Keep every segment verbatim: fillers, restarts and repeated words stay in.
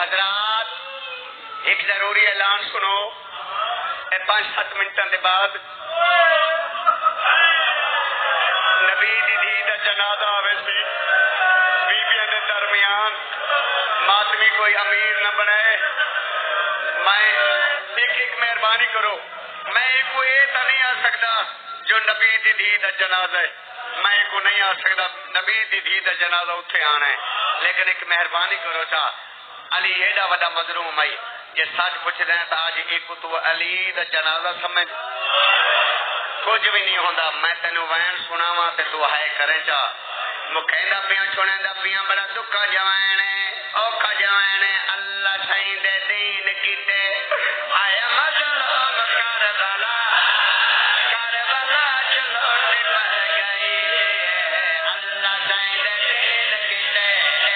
حضرات ایک ضروری اعلان سنو. اے پانچ سات منٹوں کے بعد نبی دی دھی دا جنازہ آوے سی. بیبیاں دے درمیان ماتمی کوئی امیر نہ بنائے. میں ایک ایک مہربانی کرو. میں کو یہ تو نہیں آ سکتا جو نبی دی دھی دا جنازہ ہے. میں کو نہیں آ سکتا نبی دی دھی دا جنازہ اتنے آنا ہے. لیکن ایک مہربانی کرو چا علی ایڈا وڈا مظلوم ہے. جی سچ پوچھ رہے ہیں تو آج ایک تو علی دا جنازہ سمجھ کچھ بھی نہیں ہوتا. میں تینوں وین سناواں تے تو ہے کرے چا مکھیندا پیاں چھوڑیندا پیاں بڑا دکھا جوان ہے اوکھا جوان ہے. اللہ سائیں دے دین کیتے آیا مظلوم کربلا کربلا چلوٹی پہ گئی. اللہ سائیں دے دین کیتے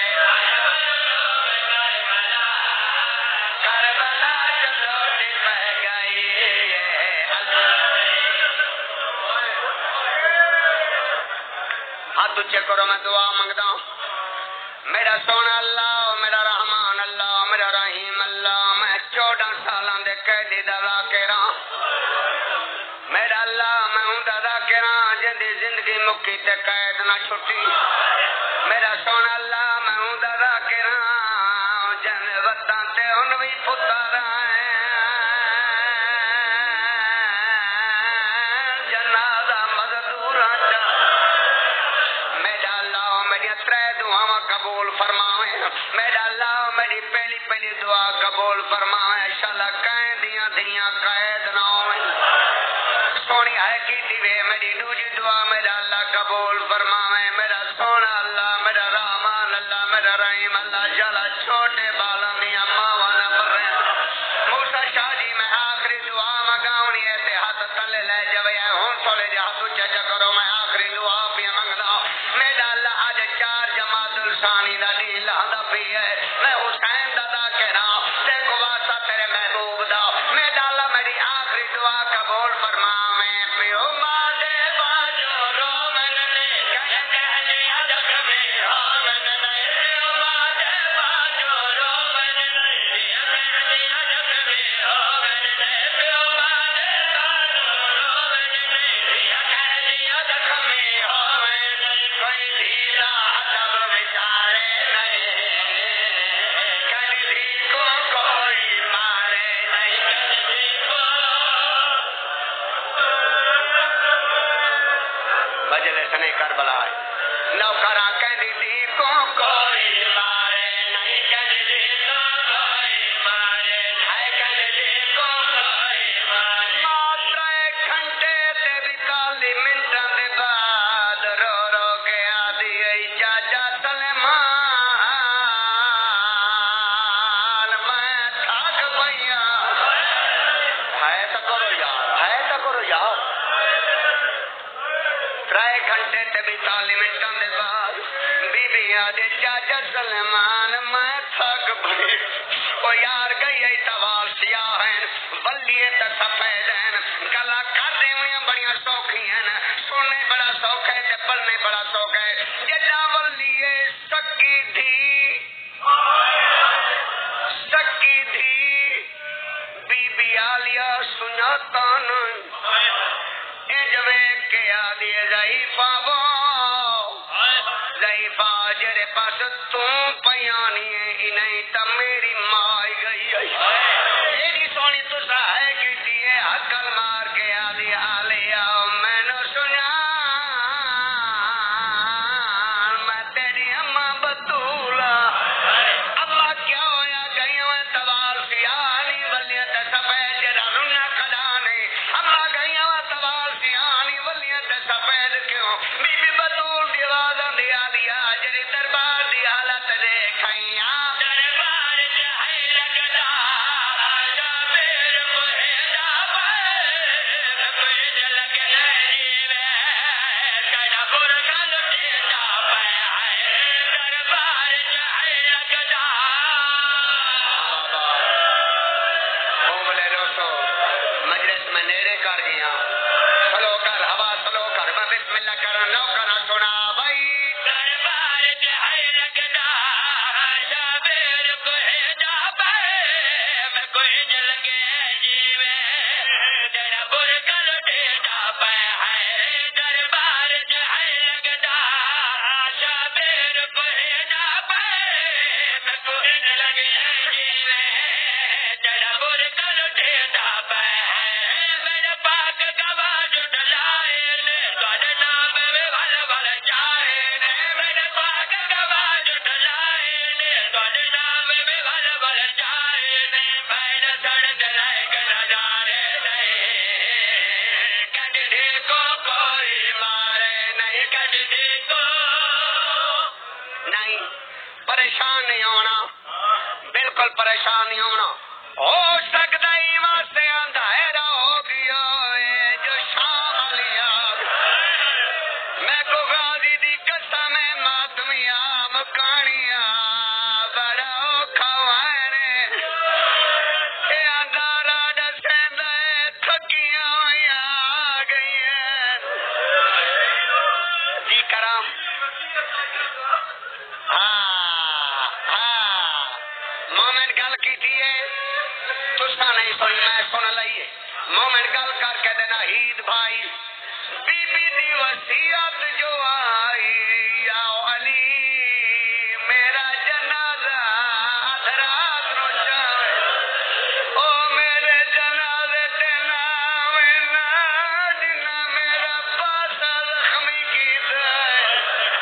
کربلا چلوٹی پہ گئی. ہاتھ اونچے کرو میں دعا منگتا ہوں. میرا سونا اللہ میرا رحمان اللہ میرا رحیم اللہ میں چودہ سالاں دے قیدی دا ذاکر ہاں. میرا اللہ میں ہوں دا ذاکر ہاں جندی زندگی مکی تے قید نہ چھٹی. میرا سونا اللہ میں ہوں دا ذاکر ہاں جن وطن تے ہن وی پتر جنازہ مزدوراں چا. میرا اللہ میری ترے دعاواں قبول فرماوے. میرا اللہ میری پہلی پہلی دعا قبول فرماوے. انشاءاللہ قیدیاں دیاں قید نہ ہوئیں. سونی ہے کی دیوے میری دوجی دعا میرا اللہ قبول فرماوے. میرا سونا اللہ میرا رحمان اللہ میرا رحیم اللہ جلا چھوٹے بالاں دیاں ماواں نہ مرے. موسیٰ شاہ جی میں آخری دعا مگاونی ہے تے ہاتھ تلے لے جاوے ہن تھوڑے جے ہاتھ اونچا چا کرو. میں آخری دعا پہ منگدا میرا اللہ اج چار جماعت الثانی دا دین لہدا پی ہے. میں حسین دا دا کہنا تے کو واسطہ تیرے محبوب دا. میرا اللہ میری آخری دعا قبول فرما. میں پیو ماں دے باجو رو من نے کہہ کہہ لیا جگ میں آمن نہیں. پیو ماں دے باجو رو من نے کہہ کہہ لیا جگ میں آمن نہیں. پیو ماں دے باجو رو من نے کہہ کہہ لیا جگ میں آمن نہیں. کوئی دھیرا ادب بچارے نہیں کدی دھی کو کوئی مارے نہیں. کدی دھی کو مجلس نہیں کربلا ہے نوکرا کدی دھی کو کوئی مارے نہیں. کدی دھی کو کوئی مارے نہیں. کدی دھی کو کوئی مارے. ماتر ایک گھنٹے تے بیتالی منٹاں دے بعد رو رو کے آدھی ای چاچا سلیمان میں تھک پیا. ہے تو کرو یار ہے تو کرو یار. ترے گھنٹے تے بیتالی منٹاں دے بعد بی بی آدھے چاچا سلیمان میں تھک پئی. او یار گئی ای توال سیاہ ہیں بلیے تے سفید ہیں گلا کھادے ہوئیاں بڑیاں سوکھی ہیں. سونے بڑا سوکھا ہے تے پلنے بڑا سوکھا ہے. جدا بلیے سکی دھی سکی دھی بی بی آلیا سناتا نہیں. اے جوے کے آدھی ضعیفہ وہ ضعیفہ جڑے پاس توں پیانی ہے انہیں تا میری مائی گئی ہے. ایڈی سونی تسا ہے کی دیئے حقل مار کے آدھی آلیا میں نو سنا میں تیری اماں بطولا. اللہ کیا ہویا گئی ہوئے توال سیانی ولیاں تے سفید جڑا رنا کھڑانے. اللہ گئی ہوئے توال سیانی ولیاں تے سفید کیوں. بی بی بطول دیواز دیا دیا جڑی دربار دی حالت دیکھائیاں. دربار جہاں لگدا آجا پیر کوئی جا پیر کوئی جلگ نہیں وے کڑا برگا لٹے جا پے. دربار جہاں لگدا بولے روسو مجلس میں نیڑے کر گیا. سلو کر ہوا سلو کر میں بسم اللہ کرا نو کرا سنا بھائی. دربار جہاں لگدا آجا پیر کوئی جا بالکل پریشان نہیں ہونا. ہو سکتا ہی واسطے اندھیرا ہو گیا ہے جو شام لیا میں کو غازی دی قسم ماتمیا مکانیا بڑا اوکھا وائنے اے اندارا دسیں دے تھکیاں ہویاں آ گئی ہیں جی کرام. ہاں ہاں مومن گل کی تھی تسا نہیں سنی میں سن لئیے. مومن گل کر کے دینا عید بھائی بی بی دی وصیت جو آئی یا علی میرا جنازہ رات نو جاوے او میرے جنازے تے ناوے نا جنا میرا پاسا زخمی کیتا ہے.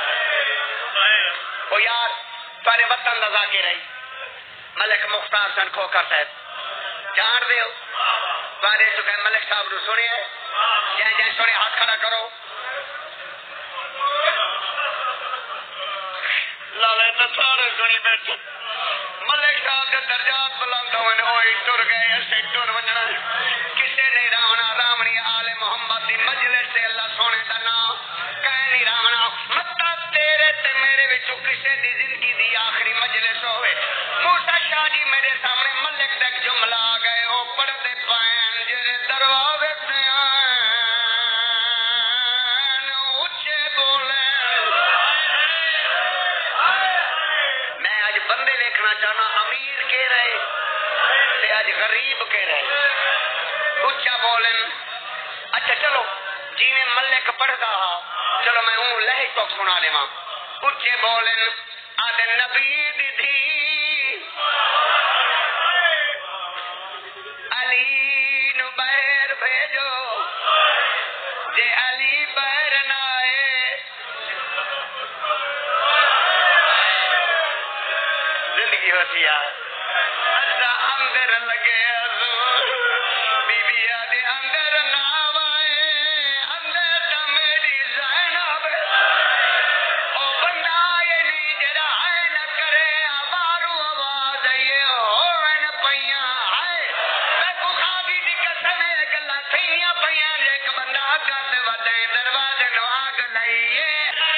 او یار تارے وطن دا ذاکر رہی ملک مختار سن کھوکر صاحب جان دے ہو بارے چکے ملک صاحب نو سنے جائیں جائیں سنے ہاتھ کھڑا کرو. لالے نصارے سنی بیٹھے ملک صاحب کے درجات بلند ہوئے ہوئی ٹر گئے اسے ٹر ونجنا کسے نہیں راونا رامنی آل محمد دی مجلس سے اللہ سونے دا نام کہہ نہیں راونا مطا تیرے تے میرے وچوں کسے دی زندگی دی آخری مجلس ہوئے. موسیٰ شاہ جی میرے سامنے ملک تک جملہ آ گئے او پڑھتے پائیں جنہیں دروازے سے آئیں اچھے بولیں. میں آج بندے دیکھنا چاہنا امیر کے رہے تے آج غریب کے رہے اچھا بولیں. اچھا چلو جی میں ملک پڑھتا ہاں چلو میں ہوں لہج تو سنا دے ماں اچھے بولیں. آدھے نبی دی دھی علی نو بہر بھیجو جے علی بہر نہ آئے زندگی ہوتی ہے. اچھا اندر لگے حضور بی بی آدھے اندر نہ آئے اندر دا میری زینب او بندہ یہ نہیں جڑا ہے نہ کرے آبارو آواز یہ ہوئن پیاں ہے میں کو خادی دی قسم ایک اللہ تھیاں پیاں ایک بندہ کر ودے دروازے نو آگ لئیے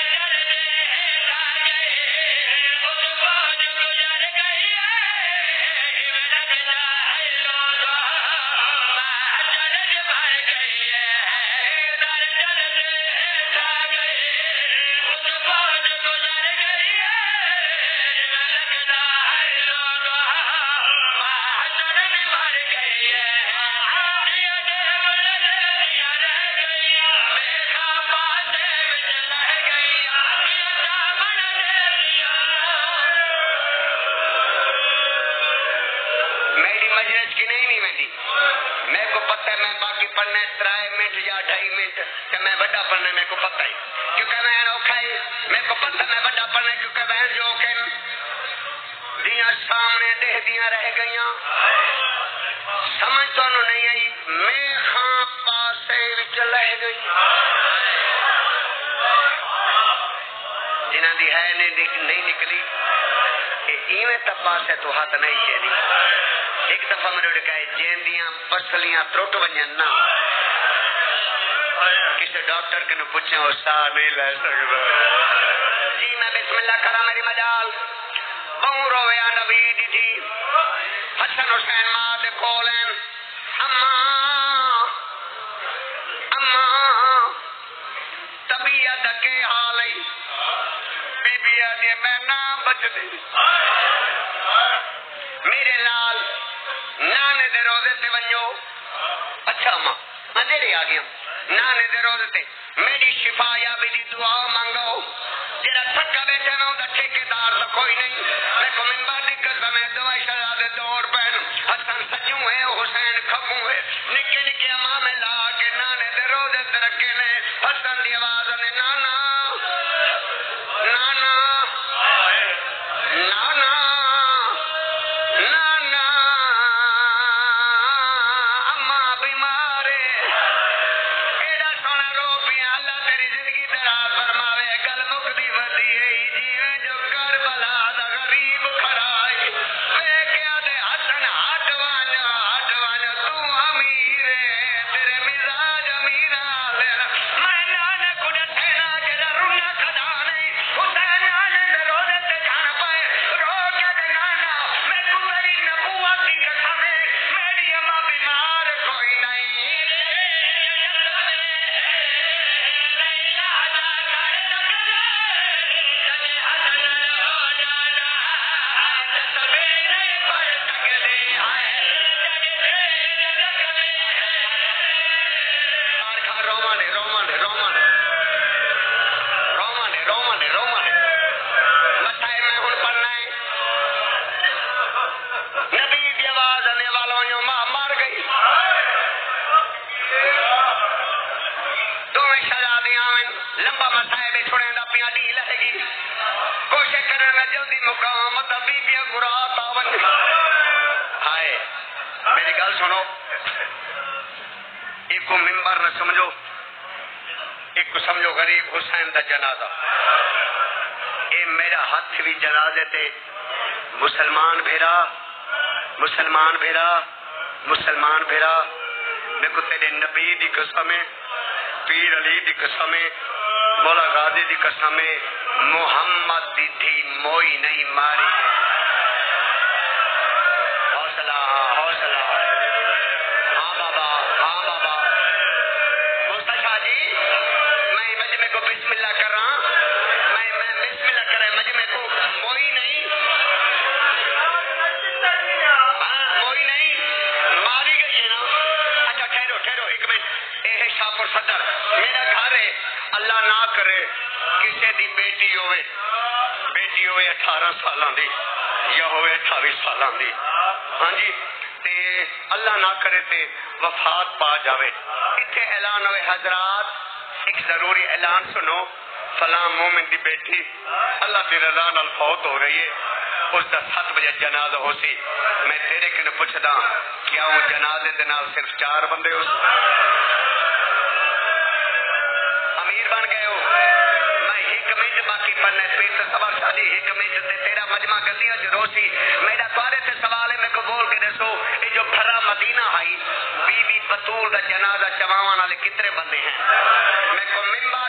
مجلس کی نہیں نہیں میں میرے کو پتہ ہے میں باقی پڑھنے ترائے منٹ یا ڈھائی منٹ کہ میں بڑا پڑھنے میرے کو پتہ ہی کیونکہ میں اوکھا ہی میرے کو پتہ میں بڑا پڑھنے کیونکہ بہن جو کہ دیاں سامنے دہ دیاں رہ گئیاں سمجھ تو انہوں نہیں آئی میں خاں پاسے وچ لہ گئی جنہاں دی ہے نہیں نکلی کہ ایویں تپاسے تو ہاتھ نہیں چاہیے. ایک دفعہ میں نے کہا جین دیاں پسلیاں ترٹ ونجن نا کسی ڈاکٹر کے نو پوچھیں وہ ساہ نہیں لے سکتا جی میں بسم اللہ کرا میری مجال بہوں رویا نبی دی تھی حسن حسین ماں دے کولین اماں اماں طبیعت کے حالی بی بی آدھی میں نہ بچ دی میرے لال نانے دے روزے سے ونجو. اچھا ماں اندھیرے آ گیا نانے دے روزے سے میری شفا یا بھی دی دعا مانگو جڑا تھکا بیٹھے میں اوندا ٹھیکیدار تو کوئی نہیں میں کو منبر دی قسم ہے دوائی شرا دے دور پہن حسن سجوں ہے حسین کھبوں ہے نکے نکے ماں میں لا کے نانے دے روزے سے رکھے نے حسن دی آواز نے نانا نانا نانا نانا اماں بیمار ہے ایڈا سونا رو پیا اللہ تیری زندگی تیرا فرماوے گل مکدی ودی ہے جیویں جو کربلا دا غریب کھڑا ہے میں کیا چھڑے دا پیا ڈی لے گی کوشش کرے میں جلدی مقام دا بی بی قرات آون ہائے میری گل سنو ایک کو ممبر نہ سمجھو ایک کو سمجھو غریب حسین دا جنازہ اے میرا ہاتھ بھی جنازے تے مسلمان بھیرا مسلمان بھیرا مسلمان بھیرا میں کو تیرے نبی دی قسم ہے پیر علی دی قسم ہے مولا غازی دی قسم ہے محمد دی تھی موئی نہیں ماری حوصلہ حوصلہ ہاں بابا ہاں بابا مستشفی جی میں مجمع کو بسم اللہ کر رہا ہوں میں میں بسم اللہ کر رہا مجمع کو موئی نہیں ہاں موئی نہیں ماری گئی ہے نا اچھا ٹھہرو ٹھہرو ایک منٹ اے ہے شاپور صدر میرا گھر ہے اللہ نہ کرے کسی دی بیٹی ہوئے بیٹی ہوئے اٹھارہ سالاں دی یا ہوئے اٹھاوی سالاں دی ہاں جی تے اللہ نہ کرے تے وفات پا جاوے اتھے اعلان ہوئے حضرات ایک ضروری اعلان سنو فلاں مومن دی بیٹی اللہ دی رضا نال فوت ہو رہی ہے اس دا سات بجے جنازہ ہو سی میں تیرے کنے پوچھدا کیا وہ جنازے دے نال صرف چار بندے ہو امیر بن گئے ہو میں ایک منٹ باقی پڑھنے پیر سے سوال شادی ایک منٹ تے تیرا مجمع گلیاں جو روسی میرا توارے سے سوال ہے میں کو بول کے دسو یہ جو بھرا مدینہ آئی بی بی بطول دا جنازہ چواواں والے کتنے بندے ہیں میں کو ممبر